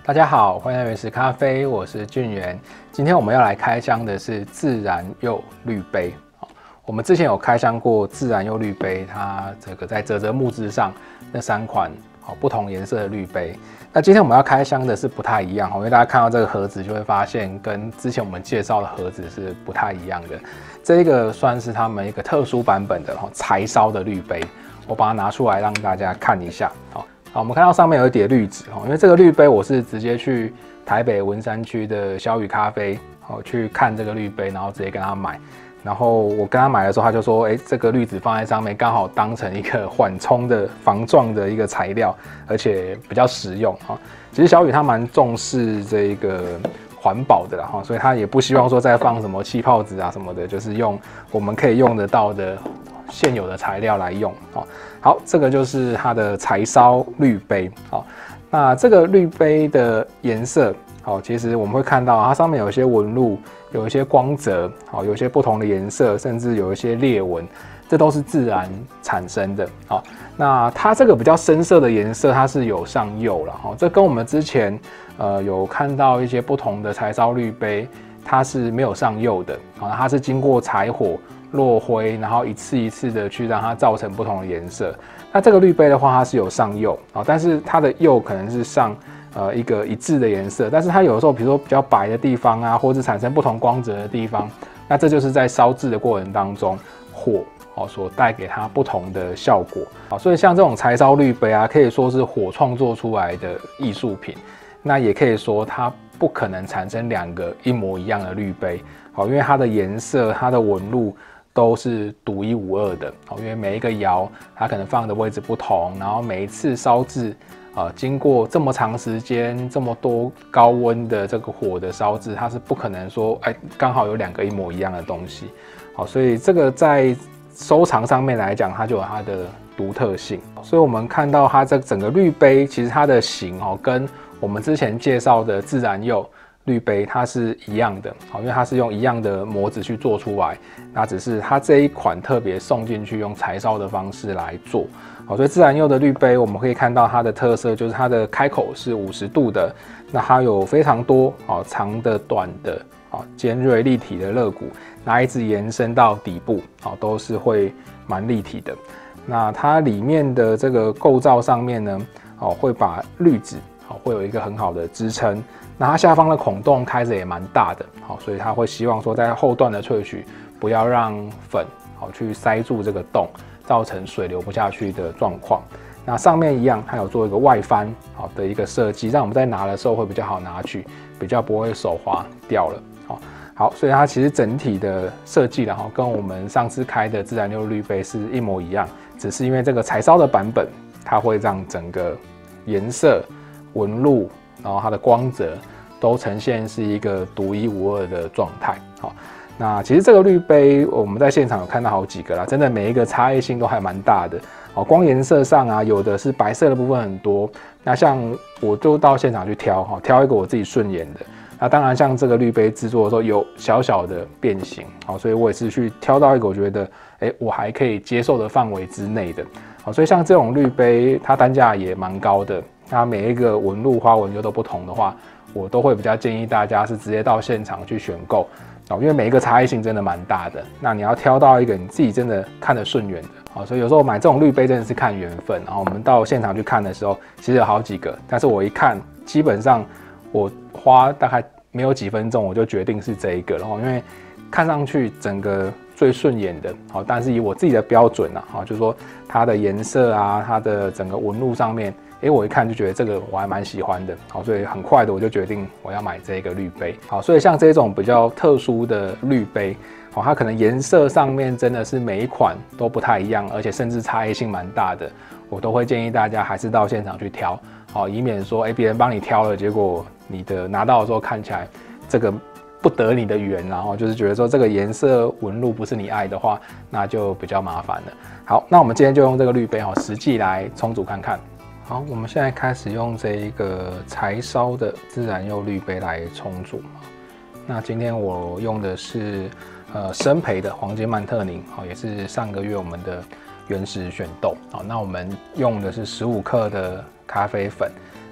大家好，欢迎来到原始咖啡，我是俊元。今天我们要来开箱的是自然釉滤杯。我们之前有开箱过自然釉滤杯，它这个在泽泽木质上那3款不同颜色的滤杯。那今天我们要开箱的是不太一样，因为大家看到这个盒子就会发现跟之前我们介绍的盒子是不太一样的。这个算是他们一个特殊版本的柴烧的滤杯，我把它拿出来让大家看一下。好，我们看到上面有一叠滤纸，因为这个滤杯我是直接去台北文山区的小雨咖啡去看这个滤杯，然后直接跟他买。然后我跟他买的时候，他就说：“这个滤纸放在上面，刚好当成一个缓冲的防撞的一个材料，而且比较实用啊。”其实小雨他蛮重视这个环保的啦，所以他也不希望说再放什么气泡纸啊什么的，就是用我们可以用得到的现有的材料来用。好，这个就是它的柴烧滤杯。那这个滤杯的颜色，其实我们会看到它上面有一些纹路，有一些光泽，有一些不同的颜色，甚至有一些裂纹，这都是自然产生的。那它这个比较深色的颜色，它是有上釉了。这跟我们之前有看到一些不同的柴烧滤杯，它是没有上釉的。它是经过柴火落灰，然后一次一次的去让它造成不同的颜色。那这个滤杯的话，它是有上釉，但是它的釉可能是上一个一致的颜色，但是它有的时候，比如说比较白的地方啊，或者产生不同光泽的地方，那这就是在烧制的过程当中火所带给它不同的效果。所以像这种柴烧滤杯啊，可以说是火创作出来的艺术品，那也可以说它不可能产生2个一模一样的滤杯，因为它的颜色、它的纹路都是独一无二的。因为每一个窑它可能放的位置不同，然后每一次烧制经过这么长时间、这么多高温的这个火的烧制，它是不可能说刚好有2个一模一样的东西。所以这个在收藏上面来讲，它就有它的独特性。所以我们看到它这整个滤杯，其实它的型跟我们之前介绍的自然釉滤杯它是一样的，因为它是用一样的模子去做出来，那只是它这一款特别送进去用柴烧的方式来做。所以自然釉的滤杯我们可以看到它的特色就是它的开口是50度的，那它有非常多长的、短的、尖锐立体的肋骨，那一直延伸到底部都是会蛮立体的。那它里面的这个构造上面呢，会把滤纸会有一个很好的支撑。那它下方的孔洞开着也蛮大的，所以它会希望说在后段的萃取不要让粉去塞住这个洞，造成水流不下去的状况。那上面一样，它有做一个外翻的一个设计，让我们在拿的时候会比较好拿取，比较不会手滑掉了。好，所以它其实整体的设计跟我们上次开的自然釉滤杯是一模一样，只是因为这个柴烧的版本，它会让整个颜色、纹路，然后它的光泽都呈现是一个独一无二的状态。那其实这个滤杯我们在现场有看到好几个啦，真的每一个差异性都还蛮大的。光颜色上啊，有的是白色的部分很多，那像我就到现场去挑，挑一个我自己顺眼的。那当然像这个滤杯制作的时候有小小的变形，所以我也是去挑到一个我觉得我还可以接受的范围之内的。所以像这种滤杯它单价也蛮高的，那每一个纹路花纹又都不同的话，我都会比较建议大家是直接到现场去选购，因为每一个差异性真的蛮大的。那你要挑到一个你自己真的看得顺眼的，所以有时候买这种滤杯真的是看缘分。然后我们到现场去看的时候，其实有好几个，但是我一看，基本上我花大概没有几分钟，我就决定是这一个。然后因为看上去整个最顺眼的，但是以我自己的标准就是说它的颜色啊，它的整个纹路上面，我一看就觉得这个我还蛮喜欢的，所以很快的我就决定我要买这个滤杯。所以像这种比较特殊的滤杯，它可能颜色上面真的是每一款都不太一样，而且甚至差异性蛮大的，我都会建议大家还是到现场去挑，以免说别人帮你挑了，结果你的拿到的时候看起来这个不得你的缘，然后就是觉得说这个颜色纹路不是你爱的话，那就比较麻烦了。好，那我们今天就用这个滤杯实际来冲煮看看。好，我们现在开始用这一个柴烧的自然釉滤杯来冲煮。那今天我用的是生培的黄金曼特宁，也是上个月我们的原始选豆。那我们用的是15克的咖啡粉，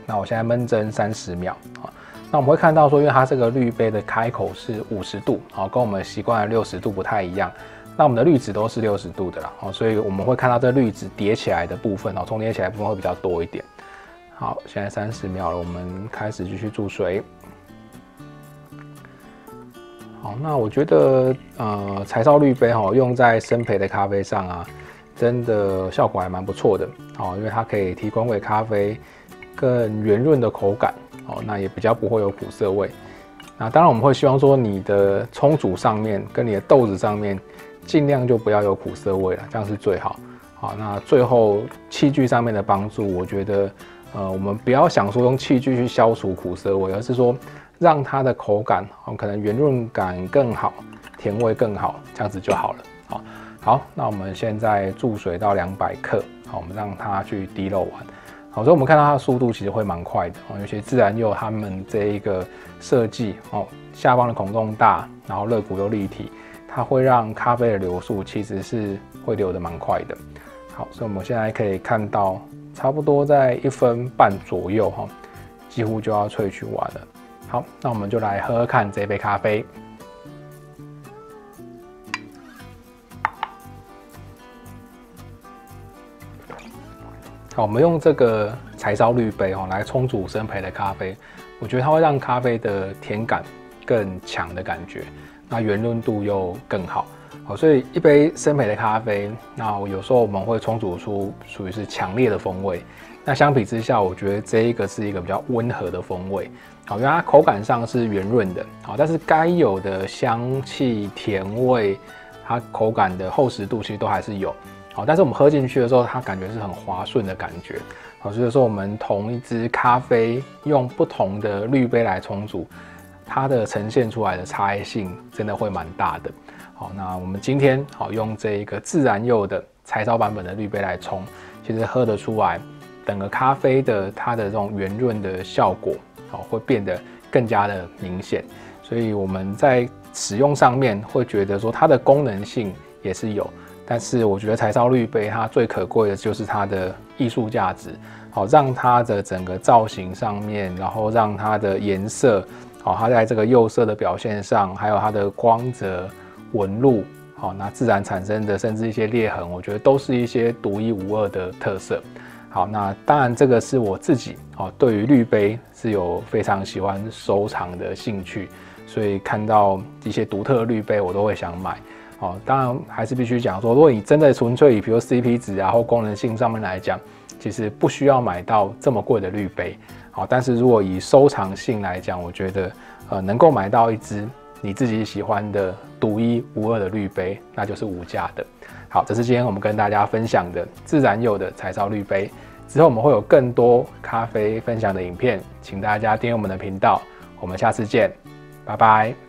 那我现在焖蒸30秒啊。那我们会看到说，因为它这个滤杯的开口是50度，好，跟我们习惯的60度不太一样。那我们的滤纸都是60度的啦，所以我们会看到这滤纸叠起来的部分，重叠起来的部分会比较多一点。好，现在30秒了，我们开始继续注水。好，那我觉得柴烧滤杯用在生焙的咖啡上啊，真的效果还蛮不错的。因为它可以提供给咖啡更圆润的口感，那也比较不会有苦涩味。那当然我们会希望说你的冲煮上面跟你的豆子上面尽量就不要有苦涩味了，这样是最好。好，那最后器具上面的帮助，我觉得我们不要想说用器具去消除苦涩味，而是说让它的口感可能圆润感更好，甜味更好，这样子就好了。好，那我们现在注水到200克，好，我们让它去滴漏完。好，所以我们看到它的速度其实会蛮快的，尤其自然釉他们这一个设计，下方的孔洞大，然后肋骨又立体，它会让咖啡的流速其实是会流得蛮快的。好，所以我们现在可以看到，差不多在1分半左右，几乎就要萃取完了。好，那我们就来喝喝看这杯咖啡。好，我们用这个柴烧滤杯来冲煮生焙的咖啡，我觉得它会让咖啡的甜感更强的感觉，那圆润度又更好。好，所以一杯生焙的咖啡，那有时候我们会冲煮出属于是强烈的风味。那相比之下，我觉得这一个是一个比较温和的风味。好，因为它口感上是圆润的，好，但是该有的香气、甜味，它口感的厚实度其实都还是有。好，但是我们喝进去的时候，它感觉是很滑顺的感觉。好，所以说我们同一支咖啡用不同的滤杯来冲煮，它的呈现出来的差异性真的会蛮大的。好，那我们今天用这一个自然釉的柴烧版本的滤杯来冲，其实喝得出来，整个咖啡的它的这种圆润的效果，会变得更加的明显。所以我们在使用上面会觉得说它的功能性也是有。但是我觉得柴烧滤杯它最可贵的就是它的艺术价值，好，让它的整个造型上面，然后让它的颜色，好，它在这个釉色的表现上，还有它的光泽、纹路，好，那自然产生的甚至一些裂痕，我觉得都是一些独一无二的特色。好，那当然这个是我自己对于滤杯是有非常喜欢收藏的兴趣，所以看到一些独特的滤杯我都会想买。当然还是必须讲说，如果你真的纯粹以比如 CP 值或功能性上面来讲，其实不需要买到这么贵的滤杯。但是如果以收藏性来讲，我觉得能够买到一支你自己喜欢的独一无二的滤杯，那就是无价的。好，这是今天我们跟大家分享的自然釉的柴烧滤杯。之后我们会有更多咖啡分享的影片，请大家订阅我们的频道。我们下次见，拜拜。